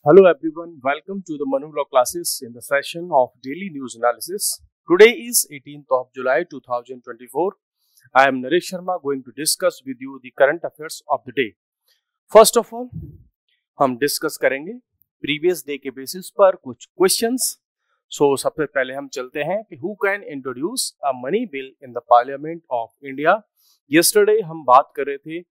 Hello everyone, welcome to the Manu Law classes in the session of Daily News Analysis. Today is 18th of July 2024. I am Naresh Sharma going to discuss with you the current affairs of the day. First of all, हम discuss करेंगे previous day के basis पर कुछ questions. सबसे पहले हम चलते हैं कि who can introduce a money bill in the parliament of India. Yesterday हम बात कर रहे थे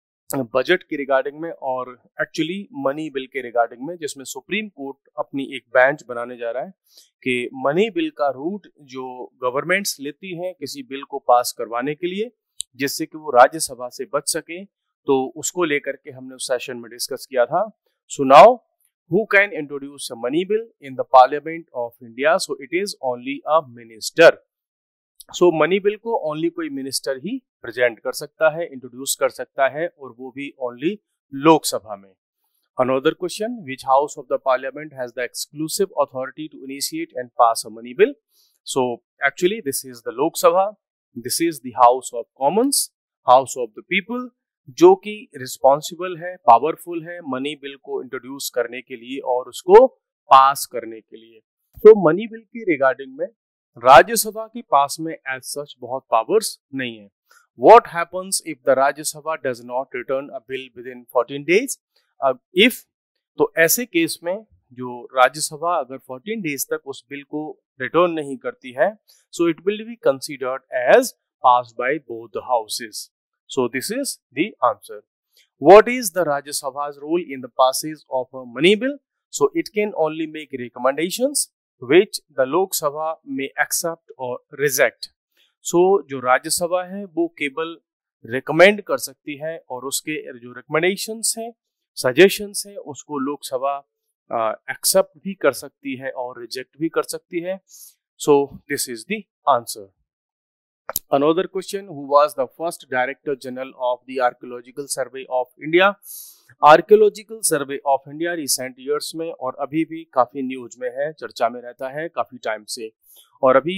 बजट की रिगार्डिंग में और एक्चुअली मनी बिल के रिगार्डिंग में, जिसमें सुप्रीम कोर्ट अपनी एक बेंच बनाने जा रहा है कि मनी बिल का रूट जो गवर्नमेंट्स लेती हैं किसी बिल को पास करवाने के लिए जिससे कि वो राज्यसभा से बच सके, तो उसको लेकर के हमने उस सेशन में डिस्कस किया था. So now who can introduce a money bill in the parliament of India? So it is only a minister. So money bill को ओनली कोई मिनिस्टर ही प्रेजेंट कर सकता है, इंट्रोड्यूस कर सकता है, और वो भी ओनली लोकसभा में. Another question, which house of the parliament has the exclusive authority to initiate and pass a money bill? So actually this is the Lok Sabha. This is the House of Commons, house of the people, जो कि responsible है, powerful है money bill को introduce करने के लिए और उसको पास करने के लिए. तो मनी बिल की रिगार्डिंग में राज्यसभा के पास में एज सच बहुत पावर्स नहीं है. What happens if the Rajya Sabha does not return a bill within 14 days? If तो ऐसे केस में जो राज्यसभा अगर 14 डेज तक उस बिल को रिटर्न नहीं करती है, so it will be considered as passed by both the houses. So this is the answer. What is the Rajya Sabha's role in the passage of a money bill? So it can only make recommendations which the Lok Sabha may accept or reject. So जो राज्यसभा है वो केवल recommend कर सकती है और उसके जो रिकमेंडेशंस हैं, सजेशंस हैं, उसको लोकसभा एक्सेप्ट भी कर सकती है और रिजेक्ट भी कर सकती है. So this is the answer. Another question, who was the first Director General of the Archaeological Survey of India? Archaeological survey of India recent years में और अभी भी काफी न्यूज में है, चर्चा में रहता है काफी टाइम से. और अभी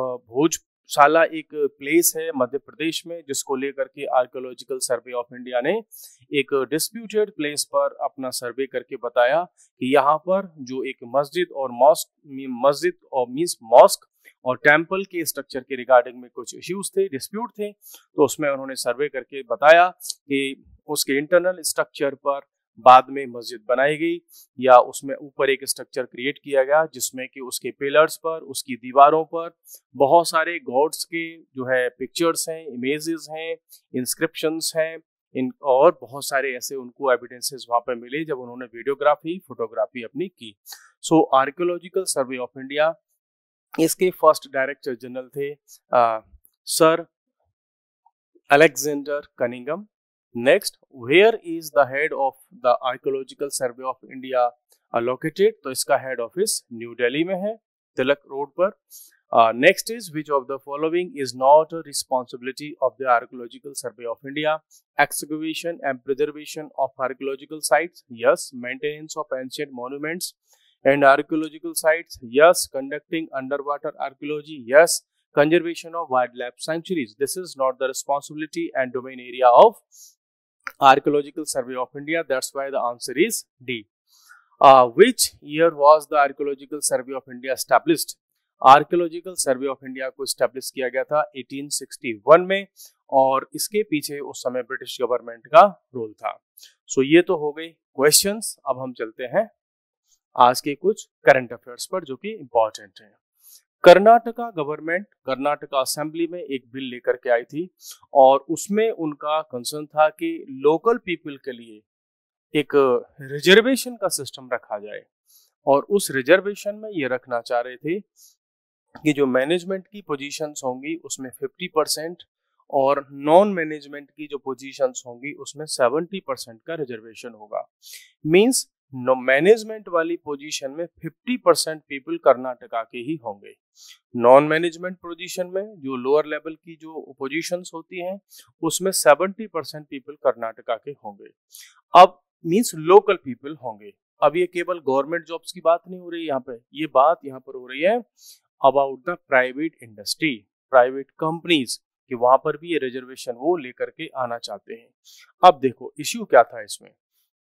भोजशाला एक प्लेस है मध्य प्रदेश में जिसको लेकर के आर्कियोलॉजिकल सर्वे ऑफ इंडिया ने एक डिस्प्यूटेड प्लेस पर अपना सर्वे करके बताया कि यहाँ पर जो एक मस्जिद और मॉस्क और टेम्पल के स्ट्रक्चर के रिगार्डिंग में कुछ इश्यूज थे, डिस्प्यूट थे. तो उसमें उन्होंने सर्वे करके बताया कि उसके इंटरनल स्ट्रक्चर पर बाद में मस्जिद बनाई गई या उसमें ऊपर एक स्ट्रक्चर क्रिएट किया गया जिसमें कि उसके पिलर्स पर, उसकी दीवारों पर बहुत सारे गॉड्स के जो है पिक्चर्स हैं, इमेजेस हैं, इंस्क्रिप्शंस हैं, और बहुत सारे ऐसे उनको एविडेंसेस वहां पर मिले जब उन्होंने वीडियोग्राफी, फोटोग्राफी अपनी की. So archaeological survey of India, इसके फर्स्ट डायरेक्टर जनरल थे sir Alexander Cunningham. Next, where is the head of the archaeological survey of India located? तो इसका हेड ऑफिस न्यू दिल्ली में है, तिलक रोड पर. Next is, which of the following is not a responsibility of the archaeological survey of India? Excavation and preservation of archaeological sites, yes. Maintenance of ancient monuments and archaeological sites, yes. Conducting underwater archaeology, yes. Conservation of wildlife sanctuaries, this is not the responsibility and domain area of Archaeological Survey of India. That's why the answer is D. Which year was the Archaeological Survey of India established? Archaeological survey of India को establish किया गया था 1861 में और इसके पीछे उस समय ब्रिटिश गवर्नमेंट का रोल था. सो ये तो हो गई क्वेश्चंस. अब हम चलते हैं आज के कुछ करंट अफेयर्स पर जो कि इंपॉर्टेंट है. कर्नाटका गवर्नमेंट, कर्नाटका असेंबली में एक बिल लेकर के आई थी और उसमें उनका कंसर्न था कि लोकल पीपल के लिए एक रिजर्वेशन का सिस्टम रखा जाए. और उस रिजर्वेशन में ये रखना चाह रहे थे कि जो मैनेजमेंट की पोजीशंस होंगी उसमें 50% और नॉन मैनेजमेंट की जो पोजीशंस होंगी उसमें 70% का रिजर्वेशन होगा. मींस मैनेजमेंट वाली पोजीशन में 50% पीपल कर्नाटका के ही होंगे. नॉन मैनेजमेंट पोजीशन में जो लोअर लेवल की जो पोजीशंस होती हैं उसमें 70% पीपल कर्नाटका के होंगे. अब मींस लोकल पीपल होंगे. अब ये केवल गवर्नमेंट जॉब्स की बात नहीं हो रही यहाँ पे, ये बात यहाँ पर हो रही है about the private industry, private companies, कि वहां पर भी ये रिजर्वेशन वो लेकर के आना चाहते हैं. अब देखो इश्यू क्या था इसमें.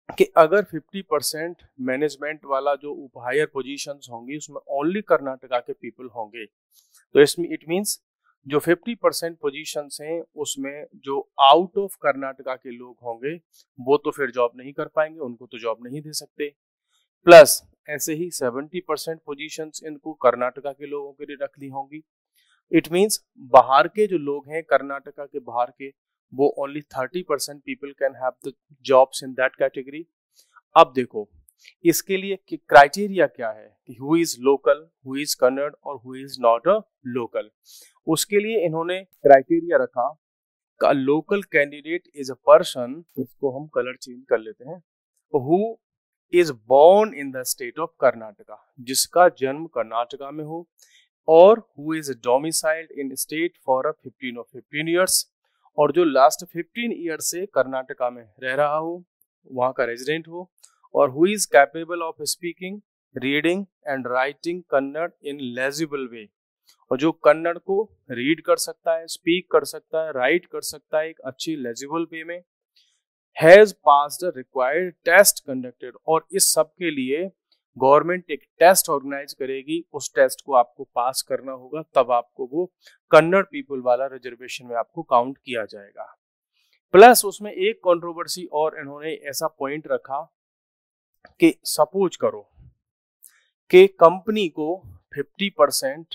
कि अगर 50% मैनेजमेंट वाला जो हायर पोजीशंस होंगी उसमें ओनली कर्नाटका के पीपल होंगे, तो इसमें इट मींस जो 50% पोजीशंस हैं उसमें जो आउट ऑफ कर्नाटका के लोग होंगे वो तो फिर जॉब नहीं कर पाएंगे, उनको तो जॉब नहीं दे सकते। प्लस ऐसे ही 70% पोजीशंस इनको कर्नाटका के लोगों के लिए रख ली होंगी। इट मींस बाहर के जो लोग हैं कर्नाटका के बाहर के, वो only 30% people can have the jobs in that category. अब देखो इसके लिए क्राइटेरिया क्या है कि who is local, who is Kannada और who is not a local. उसके लिए इन्होंने क्राइटेरिया रखा का local candidate is a person, इसको हम कलर चेंज कर लेते हैं, who is born in the state of Karnataka, जिसका जन्म कर्नाटका में हो, और who is domiciled in state for a 15 years, और जो लास्ट 15 ईयर से कर्नाटका में रह रहा हो, वहां का रेजिडेंट हो, और who is capable of speaking, reading and writing Kannada in legible way, और जो कन्नड़ को रीड कर सकता है, स्पीक कर सकता है, राइट कर सकता है एक अच्छी लेजिबल वे में, has passed the required test conducted, और इस सब के लिए गवर्नमेंट एक टेस्ट ऑर्गेनाइज करेगी, उस टेस्ट को आपको पास करना होगा, तब आपको वो कन्नड़ पीपल वाला रिजर्वेशन में आपको काउंट किया जाएगा। प्लस उसमें एक कंट्रोवर्सी और इन्होंने ऐसा पॉइंट रखा कि सपोज करो कि कंपनी को 50%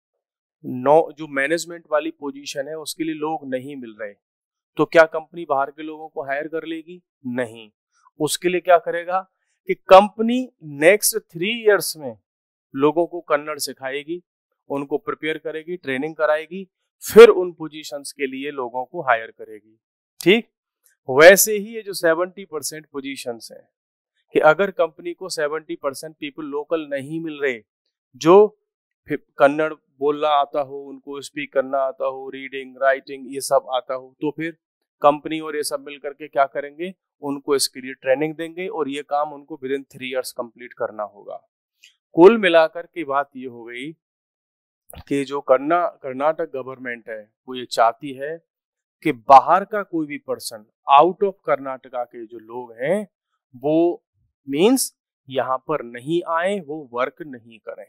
जो मैनेजमेंट वाली पोजीशन है उसके लिए लोग नहीं मिल रहे, तो क्या कंपनी बाहर के लोगों को हायर कर लेगी? नहीं। उसके लिए क्या करेगा कि कंपनी नेक्स्ट 3 इयर्स में लोगों को कन्नड़ सिखाएगी, उनको प्रिपेयर करेगी, ट्रेनिंग कराएगी, फिर उन पोजीशंस के लिए लोगों को हायर करेगी। ठीक वैसे ही ये जो 70% पोजीशंस हैं कि अगर कंपनी को 70% पीपल लोकल नहीं मिल रहे जो कन्नड़ बोलना आता हो, उनको स्पीक करना आता हो, रीडिंग राइटिंग ये सब आता हो, तो फिर कंपनी और ये सब मिलकर के क्या करेंगे, उनको इसके लिए ट्रेनिंग देंगे और ये काम उनको विद इन 3 इयर्स कंप्लीट करना होगा। कुल मिलाकर की बात ये हो गई कि जो कर्नाटक गवर्नमेंट है वो ये चाहती है कि बाहर का कोई भी पर्सन, आउट ऑफ कर्नाटका के जो लोग हैं वो मींस यहाँ पर नहीं आए, वो वर्क नहीं करें।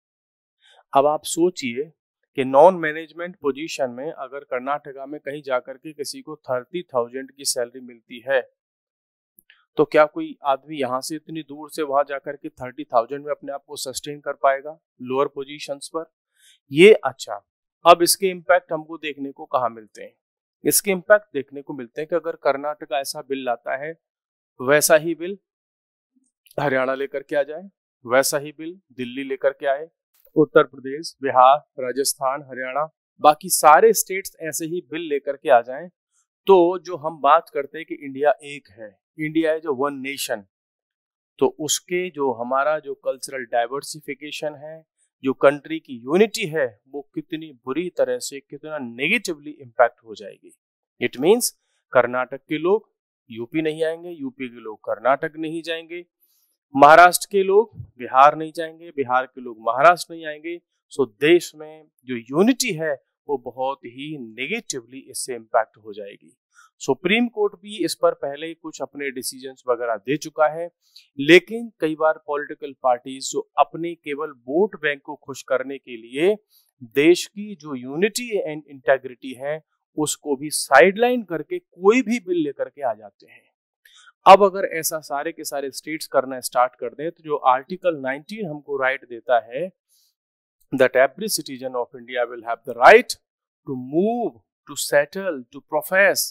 अब आप सोचिए कि नॉन मैनेजमेंट पोजीशन में अगर कर्नाटका में कहीं जाकर के किसी को 30,000 की सैलरी मिलती है, तो क्या कोई आदमी यहाँ से इतनी दूर से वहां जाकर के 30,000 में अपने आप को सस्टेन कर पाएगा लोअर पोजीशंस पर? ये अच्छा, अब इसके इम्पैक्ट हमको देखने को कहाँ मिलते हैं? इसके इम्पैक्ट देखने को मिलते हैं कि अगर कर्नाटका ऐसा बिल लाता है, वैसा ही बिल हरियाणा लेकर के आ जाए, वैसा ही बिल दिल्ली लेकर के आए, उत्तर प्रदेश, बिहार, राजस्थान, हरियाणा, बाकी सारे स्टेट्स ऐसे ही बिल लेकर के आ जाएं, तो जो हम बात करते हैं कि इंडिया एक है, इंडिया है जो वन नेशन, तो उसके जो हमारा जो कल्चरल डाइवर्सिफिकेशन है, जो कंट्री की यूनिटी है, वो कितनी बुरी तरह से, कितना नेगेटिवली इम्पैक्ट हो जाएगी। इट मींस कर्नाटक के लोग यूपी नहीं आएंगे, यूपी के लोग कर्नाटक नहीं जाएंगे, महाराष्ट्र के लोग बिहार नहीं जाएंगे, बिहार के लोग महाराष्ट्र नहीं आएंगे। सो देश में जो यूनिटी है वो बहुत ही नेगेटिवली इससे इम्पैक्ट हो जाएगी। सुप्रीम कोर्ट भी इस पर पहले ही कुछ अपने डिसीजंस वगैरह दे चुका है, लेकिन कई बार पॉलिटिकल पार्टीज जो अपने केवल वोट बैंक को खुश करने के लिए देश की जो यूनिटी एंड इंटेग्रिटी है उसको भी साइडलाइन करके कोई भी बिल लेकर के आ जाते हैं। अब अगर ऐसा सारे के सारे स्टेट्स करना स्टार्ट कर दें, तो जो आर्टिकल 19 हमको राइट देता है that every citizen of India will have the right to move, to settle, to profess,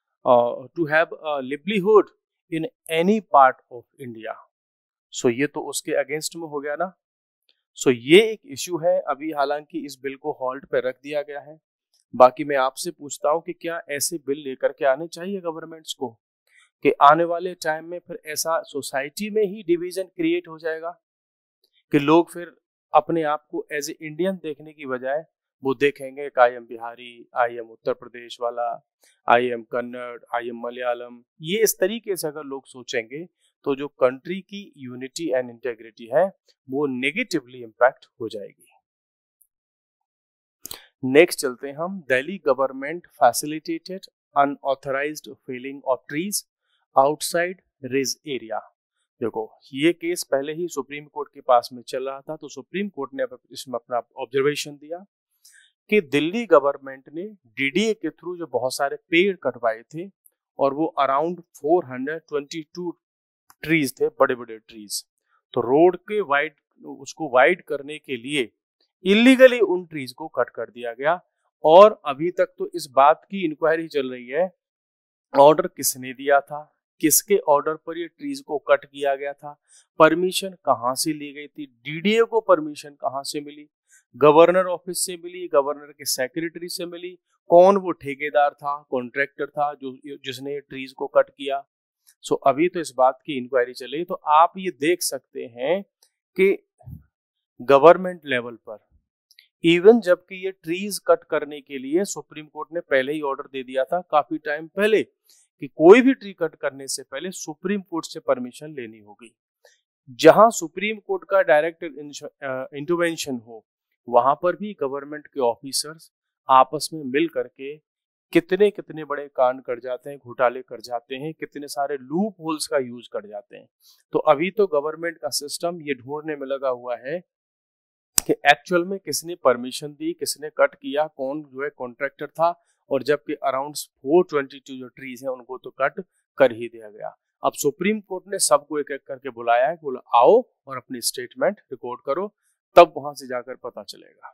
to have a livelihood in any part of India. So ये तो उसके अगेंस्ट में हो गया ना। So ये एक इश्यू है। अभी हालांकि इस बिल को हॉल्ट पे रख दिया गया है। बाकी मैं आपसे पूछता हूँ कि क्या ऐसे बिल लेकर के आने चाहिए गवर्नमेंट्स को कि आने वाले टाइम में फिर ऐसा सोसाइटी में ही डिवीजन क्रिएट हो जाएगा कि लोग फिर अपने आप को एज ए इंडियन देखने की बजाय वो देखेंगे I am Bihari, I am Uttar Pradesh वाला, I am Kannada, I am Malayalam. ये इस तरीके से अगर लोग सोचेंगे तो जो कंट्री की यूनिटी एंड इंटेग्रिटी है वो नेगेटिवली इम्पैक्ट हो जाएगी। नेक्स्ट चलते हैं हम। Delhi government facilitated unauthorised felling of trees outside ridge area. देखो ये केस पहले ही सुप्रीम कोर्ट के पास में चल रहा था, तो सुप्रीम कोर्ट ने इसमें अपना ऑब्जर्वेशन दिया कि दिल्ली गवर्नमेंट ने डीडीए के थ्रू जो बहुत सारे पेड़ कटवाए थे और वो अराउंड 422 ट्रीज थे, बड़े बड़े ट्रीज, तो रोड के उसको वाइड करने के लिए इलीगली उन ट्रीज को कट कर दिया गया। और अभी तक तो इस बात की इंक्वायरी चल रही है, ऑर्डर किसने दिया था, किसके ऑर्डर पर ये ट्रीज को कट किया गया था, परमिशन कहां से ली गई थी, डीडीए को परमिशन कहां से मिली, गवर्नर ऑफिस से मिली, गवर्नर के सेक्रेटरी से मिली, कौन वो ठेकेदार था, कॉन्ट्रैक्टर था जिसने ट्रीज को कट किया। सो अभी तो इस बात की इंक्वायरी चली। तो आप ये देख सकते हैं कि गवर्नमेंट लेवल पर इवन जबकि ये ट्रीज कट करने के लिए सुप्रीम कोर्ट ने पहले ही ऑर्डर दे दिया था काफी टाइम पहले कि कोई भी ट्री कट करने से पहले सुप्रीम कोर्ट से परमिशन लेनी होगी। जहां सुप्रीम कोर्ट का डायरेक्ट इंटरवेंशन हो वहां पर भी गवर्नमेंट के ऑफिसर्स आपस में मिल करके कितने कितने बड़े कांड कर जाते हैं, घोटाले कर जाते हैं, कितने सारे लूप होल्स का यूज कर जाते हैं। तो अभी तो गवर्नमेंट का सिस्टम ये ढूंढने में लगा हुआ है कि एक्चुअल में किसने परमिशन दी, किसने कट किया, कौन जो है कॉन्ट्रैक्टर था, और जबकि अराउंड 422 जो ट्रीज हैं उनको तो कट कर ही दिया गया। अब सुप्रीम कोर्ट ने सबको एक एक करके बुलाया है, बोला आओ और अपनी स्टेटमेंट रिकॉर्ड करो, तब वहां से जाकर पता चलेगा।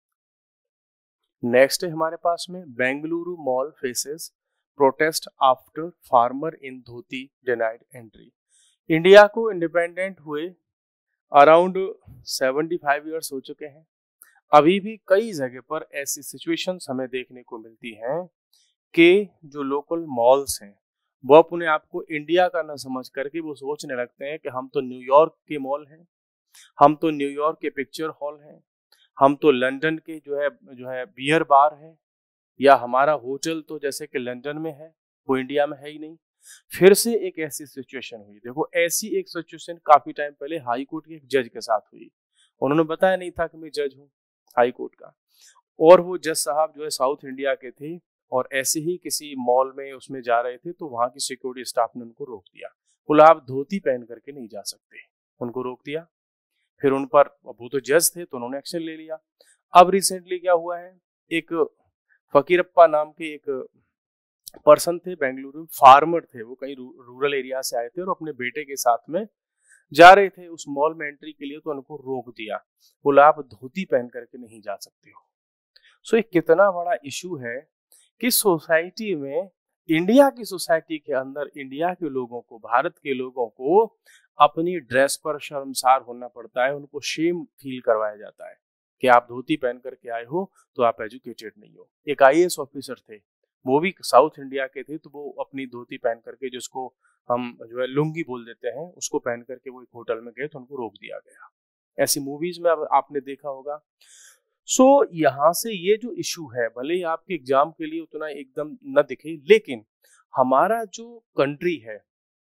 नेक्स्ट है हमारे पास में Bengaluru mall faces protest after farmer in dhoti denied entry. India को इंडिपेंडेंट हुए अराउंड 75 ईयर्स हो चुके हैं। अभी भी कई जगह पर ऐसी सिचुएशंस हमें देखने को मिलती हैं कि जो लोकल मॉल्स हैं वो अपने आप को इंडिया का ना समझ करके वो सोचने लगते हैं कि हम तो न्यूयॉर्क के मॉल हैं, हम तो न्यूयॉर्क के पिक्चर हॉल हैं, हम तो लंदन के जो है बियर बार है, या हमारा होटल तो जैसे कि लंदन में है वो इंडिया में है ही नहीं। फिर से एक ऐसी सिचुएशन हुई। देखो ऐसी एक सिचुएशन काफी टाइम पहले हाई कोर्ट के एक जज के साथ हुई। उन्होंने बताया नहीं था कि मैं जज हूँ हाई कोर्ट का, और वो जज साहब जो है साउथ इंडिया के थे और ऐसे ही किसी मॉल में उसमें जा रहे थे, तो वहां की सिक्योरिटी स्टाफ ने उनको रोक दिया, बोला आप धोती पहन करके नहीं जा सकते, उनको रोक दिया। फिर उन पर, वो तो जज थे तो उन्होंने एक्शन ले लिया। अब रिसेंटली क्या हुआ है, एक फकीरप्पा नाम के एक पर्सन थे बेंगलुरु, फार्मर थे, वो कहीं रूरल एरिया से आए थे और अपने बेटे के साथ में जा रहे थे उस मॉल में एंट्री के लिए, तो उनको रोक दिया, बोला आप धोती पहन करके नहीं जा सकते हो। सो ये कितना बड़ा इशू है कि सोसाइटी में, इंडिया की सोसाइटी के अंदर इंडिया के लोगों को, भारत के लोगों को अपनी ड्रेस पर शर्मसार होना पड़ता है, उनको शेम फील करवाया जाता है कि आप धोती पहन करके आए हो तो आप एजुकेटेड नहीं हो। एक आईएएस ऑफिसर थे, वो भी साउथ इंडिया के थे, तो वो अपनी धोती पहन करके, जिसको हम जो है लुंगी बोल देते हैं, उसको पहन करके वो एक होटल में गए तो उनको रोक दिया गया। ऐसी मूवीज में अब आपने देखा होगा। सो यहाँ से ये जो इशू है, भले ही आपके एग्जाम के लिए उतना एकदम न दिखे, लेकिन हमारा जो कंट्री है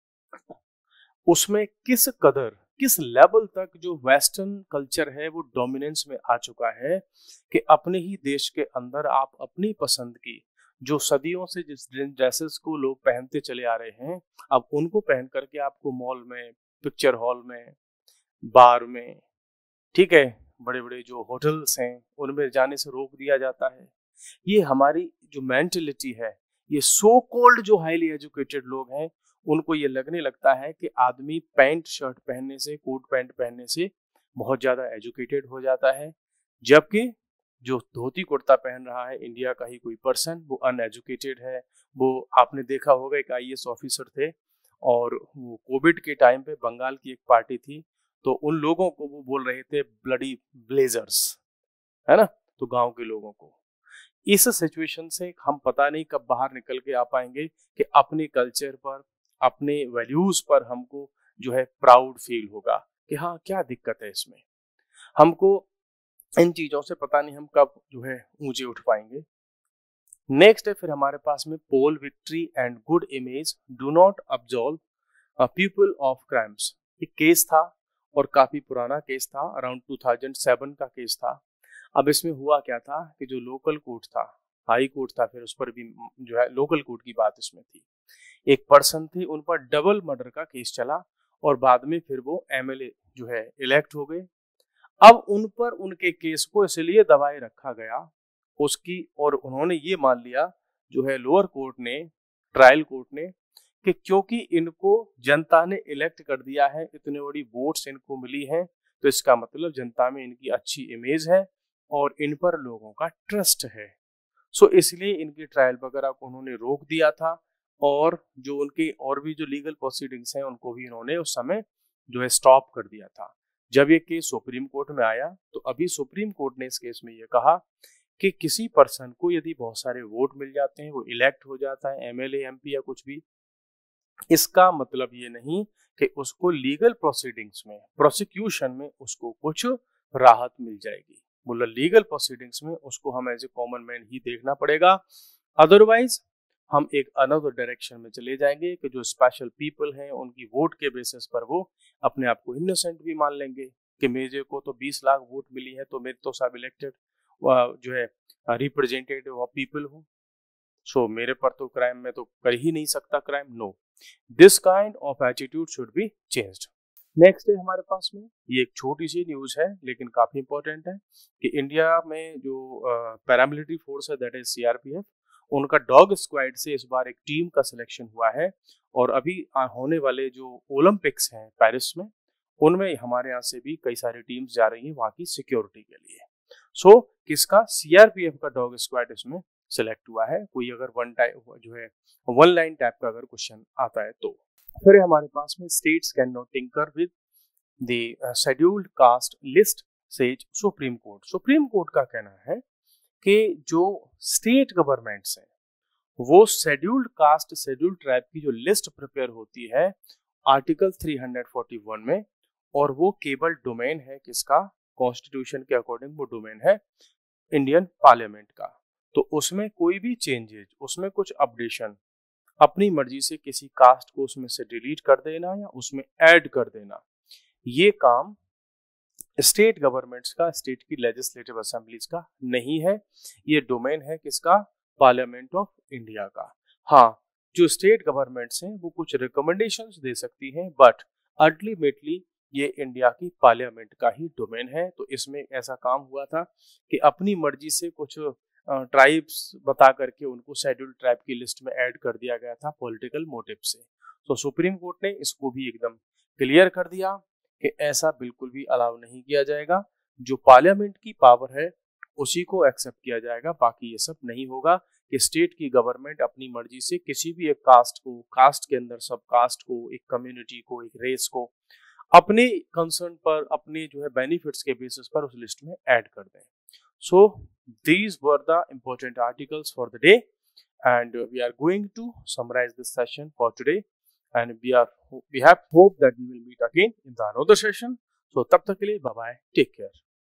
उसमें किस कदर, किस लेवल तक जो वेस्टर्न कल्चर है वो डोमिनेंस में आ चुका है कि अपने ही देश के अंदर आप अपनी पसंद की जो सदियों से जिस ड्रेसेस को लोग पहनते चले आ रहे हैं, अब उनको पहन करके आपको मॉल में, पिक्चर हॉल में, बार में, ठीक है, बड़े बड़े जो होटल्स हैं उनमें जाने से रोक दिया जाता है। ये हमारी जो मेंटलिटी है, ये सो कॉल्ड जो हाईली एजुकेटेड लोग हैं, उनको ये लगने लगता है कि आदमी पैंट शर्ट पहनने से, कोट पैंट पहनने से बहुत ज्यादा एजुकेटेड हो जाता है, जबकि जो धोती कुर्ता पहन रहा है इंडिया का ही कोई पर्सन, वो अनएजुकेटेड है। वो आपने देखा होगा, एक आईएएस ऑफिसर थे और वो कोविड के टाइम पे बंगाल की एक पार्टी थी, तो उन लोगों को वो बोल रहे थे ब्लडी ब्लेजर्स, है ना, तो गांव के लोगों को। इस सिचुएशन से हम पता नहीं कब बाहर निकल के आ पाएंगे कि अपने कल्चर पर, अपने वैल्यूज पर हमको जो है प्राउड फील होगा कि हाँ क्या दिक्कत है इसमें। हमको इन चीजों से पता नहीं हम कब जो है ऊंचे उठ पाएंगे। नेक्स्ट है फिर हमारे पास में poll victory and good image do not absolve people of crimes. एक केस था और काफी पुराना केस था, अराउंड 2007 का केस था। अब इसमें हुआ क्या था कि जो लोकल कोर्ट था, हाई कोर्ट था, फिर उस पर भी जो है लोकल कोर्ट की बात इसमें थी। एक पर्सन थे, उन पर डबल मर्डर का केस चला और बाद में फिर वो एमएलए जो है इलेक्ट हो गए। अब उन पर उनके केस को इसलिए दबाए रखा गया उसकी, और उन्होंने ये मान लिया जो है लोअर कोर्ट ने, ट्रायल कोर्ट ने, कि क्योंकि इनको जनता ने इलेक्ट कर दिया है, इतनी बड़ी वोट्स इनको मिली हैं, तो इसका मतलब जनता में इनकी अच्छी इमेज है और इन पर लोगों का ट्रस्ट है। सो इसलिए इनकी ट्रायल वगैरह को उन्होंने रोक दिया था और जो उनके और भी जो लीगल प्रोसीडिंग्स हैं उनको भी इन्होंने उस समय जो है स्टॉप कर दिया था। जब ये केस सुप्रीम कोर्ट में आया तो अभी सुप्रीम कोर्ट ने इस केस में ये कहा कि किसी पर्सन को यदि बहुत सारे वोट मिल जाते हैं, वो इलेक्ट हो जाता है एमएलए एमपी या कुछ भी, इसका मतलब ये नहीं कि उसको लीगल प्रोसीडिंग्स में, प्रोसिक्यूशन में उसको कुछ राहत मिल जाएगी। बोला लीगल प्रोसीडिंग्स में उसको हम एज ए कॉमन मैन ही देखना पड़ेगा, अदरवाइज हम एक अनदर डायरेक्शन में चले जाएंगे कि जो स्पेशल पीपल हैं उनकी वोट के बेसिस पर वो अपने आप को इनोसेंट भी मान लेंगे कि मेरे को तो 20 लाख वोट मिली है तो मेरे तो सब इलेक्टेड जो है रिप्रेजेंटेटिव ऑफ पीपल हूँ, सो मेरे पर तो क्राइम में तो कर ही नहीं सकता crime. No, this kind of attitude should be changed. Next है हमारे पास में, ये एक छोटी सी न्यूज है लेकिन काफी इंपॉर्टेंट है कि इंडिया में जो पैरामिलिट्री फोर्स है दैट इज सीआरपीएफ, उनका डॉग स्क्वाड से इस बार एक टीम का सिलेक्शन हुआ है और अभी होने वाले जो ओलंपिक्स हैं पेरिस में, उनमें हमारे यहाँ से भी कई सारी टीम्स जा रही हैं वहाँ की सिक्योरिटी के लिए। सो किसका, सीआरपीएफ का डॉग स्क्वाड इसमें सिलेक्ट हुआ है। कोई अगर वन लाइन टाइप का अगर क्वेश्चन आता है तो फिर हमारे पास में states can not tinker with the scheduled caste list says supreme court. Supreme court का कहना है कि जो स्टेट गवर्नमेंट्स हैं वो शेड्यूल्ड कास्ट शेड्यूल्ड ट्राइब की जो लिस्ट प्रिपेयर होती है आर्टिकल 341 में, और वो केवल डोमेन है किसका, कॉन्स्टिट्यूशन के अकॉर्डिंग वो डोमेन है इंडियन पार्लियामेंट का। तो उसमें कोई भी चेंजेस, उसमें कुछ अपडेशन अपनी मर्जी से किसी कास्ट को उसमें से डिलीट कर देना या उसमें ऐड कर देना, ये काम स्टेट गवर्नमेंट्स का, स्टेट की लेजिस्लेटिव असेंबलीज का नहीं है, ये डोमेन है किसका, पार्लियामेंट ऑफ इंडिया का। हाँ, जो स्टेट गवर्नमेंट्स हैं वो कुछ रिकमेंडेशंस दे सकती हैं बट अल्टीमेटली ये इंडिया की पार्लियामेंट का ही डोमेन है। तो इसमें ऐसा काम हुआ था कि अपनी मर्जी से कुछ ट्राइब्स बता करके उनको शेड्यूल्ड ट्राइब की लिस्ट में ऐड कर दिया गया था पॉलिटिकल मोटिव से। तो सुप्रीम कोर्ट ने इसको भी एकदम क्लियर कर दिया कि ऐसा बिल्कुल भी अलाउ नहीं किया जाएगा, जो पार्लियामेंट की पावर है उसी को एक्सेप्ट किया जाएगा, बाकी ये सब नहीं होगा कि स्टेट की गवर्नमेंट अपनी मर्जी से किसी भी एक कास्ट को, कास्ट के अंदर सब कास्ट को, एक कम्युनिटी को, एक रेस को अपने कंसर्न पर, अपने जो है बेनिफिट्स के बेसिस पर उस लिस्ट में ऐड कर दें। सो these were the important articles for the day and we are going to summarize this session for today and we have hope that we will meet again in the another session. So तब तक के लिए bye bye, take care.